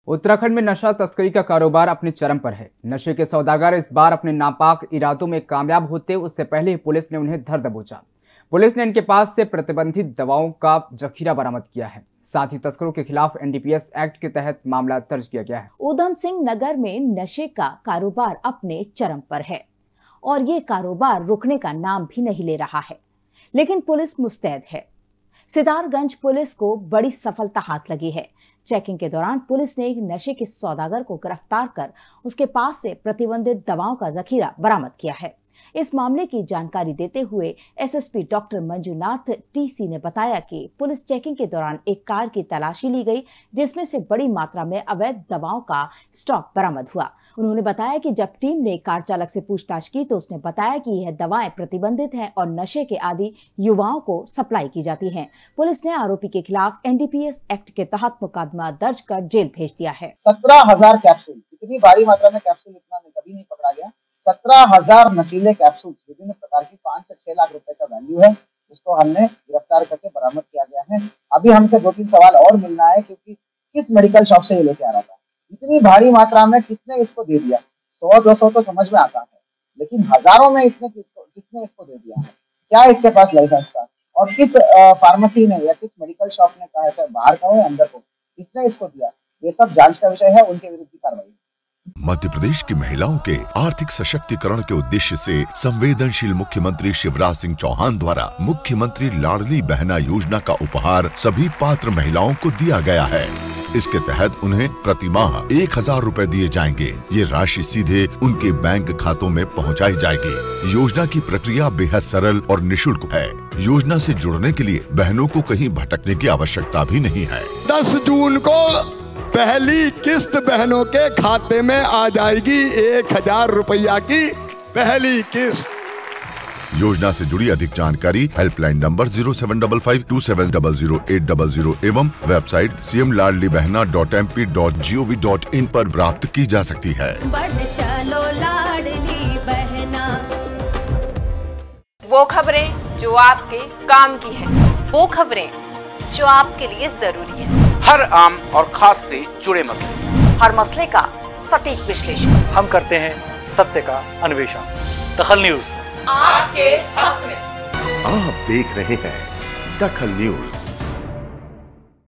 उत्तराखंड में नशा तस्करी का कारोबार अपने चरम पर है। नशे के सौदागर इस बार अपने नापाक इरादों में कामयाब होते उससे पहले ही पुलिस ने उन्हें धर दबोचा। पुलिस ने इनके पास से प्रतिबंधित दवाओं का जखीरा बरामद किया है। साथ ही तस्करों के खिलाफ एनडीपीएस एक्ट के तहत मामला दर्ज किया गया है। ऊधम सिंह नगर में नशे का कारोबार अपने चरम पर है और ये कारोबार रुकने का नाम भी नहीं ले रहा है, लेकिन पुलिस मुस्तैद है। सितारगंज पुलिस को बड़ी सफलता हाथ लगी है। चेकिंग के दौरान पुलिस ने एक नशे के सौदागर को गिरफ्तार कर उसके पास से प्रतिबंधित दवाओं का जखीरा बरामद किया है। इस मामले की जानकारी देते हुए एसएसपी डॉक्टर मंजुनाथ टीसी ने बताया कि पुलिस चेकिंग के दौरान एक कार की तलाशी ली गई, जिसमें से बड़ी मात्रा में अवैध दवाओं का स्टॉक बरामद हुआ। उन्होंने बताया कि जब टीम ने कार चालक से पूछताछ की तो उसने बताया कि यह दवाएं प्रतिबंधित हैं और नशे के आदी युवाओं को सप्लाई की जाती हैं। पुलिस ने आरोपी के खिलाफ एनडीपीएस एक्ट के तहत मुकदमा दर्ज कर जेल भेज दिया है। 17,000 कैप्सूल, इतनी भारी मात्रा में कैप्सूल इतना कभी नहीं पकड़ा गया। 17,000 नशीले कैप्सूल विभिन्न प्रकार की 5 से 6 लाख रुपए का वैल्यू है, जिसको हमने गिरफ्तार करके बरामद किया गया है। अभी हमसे 2-3 सवाल और मिलना है, क्योंकि किस मेडिकल शॉप से ये लेके आ रहा था, इतनी भारी मात्रा में किसने इसको दे दिया। 100-200 तो समझ में आता है, लेकिन हजारों में किसने इसको दे दिया है, क्या इसके पास लाइसेंस था और किस फार्मेसी ने या किस मेडिकल शॉप ने कहा, चाहे बाहर का हो या अंदर को, किसने इसको दिया, ये सब जांच का विषय है। उनके विरुद्ध की कार्रवाई। मध्य प्रदेश की महिलाओं के आर्थिक सशक्तिकरण के उद्देश्य से संवेदनशील मुख्यमंत्री शिवराज सिंह चौहान द्वारा मुख्यमंत्री लाडली बहना योजना का उपहार सभी पात्र महिलाओं को दिया गया है। इसके तहत उन्हें प्रति माह 1,000 रुपए दिए जाएंगे। ये राशि सीधे उनके बैंक खातों में पहुंचाई जाएगी। योजना की प्रक्रिया बेहद सरल और निःशुल्क है। योजना से जुड़ने के लिए बहनों को कहीं भटकने की आवश्यकता भी नहीं है। 10 जून को पहली किस्त बहनों के खाते में आ जाएगी। 1,000 रुपया की पहली किस्त। योजना से जुड़ी अधिक जानकारी हेल्पलाइन नंबर 075527000800 एवं वेबसाइट cmladlibehna.mp.gov.in पर प्राप्त की जा सकती है। चलो लाडली बहना। वो खबरें जो आपके काम की है, वो खबरें जो आपके लिए जरूरी है। हर आम और खास से जुड़े मसले, हर मसले का सटीक विश्लेषण हम करते हैं, सत्य का अन्वेषण। दखल न्यूज आपके हक में। आप देख रहे हैं दखल न्यूज।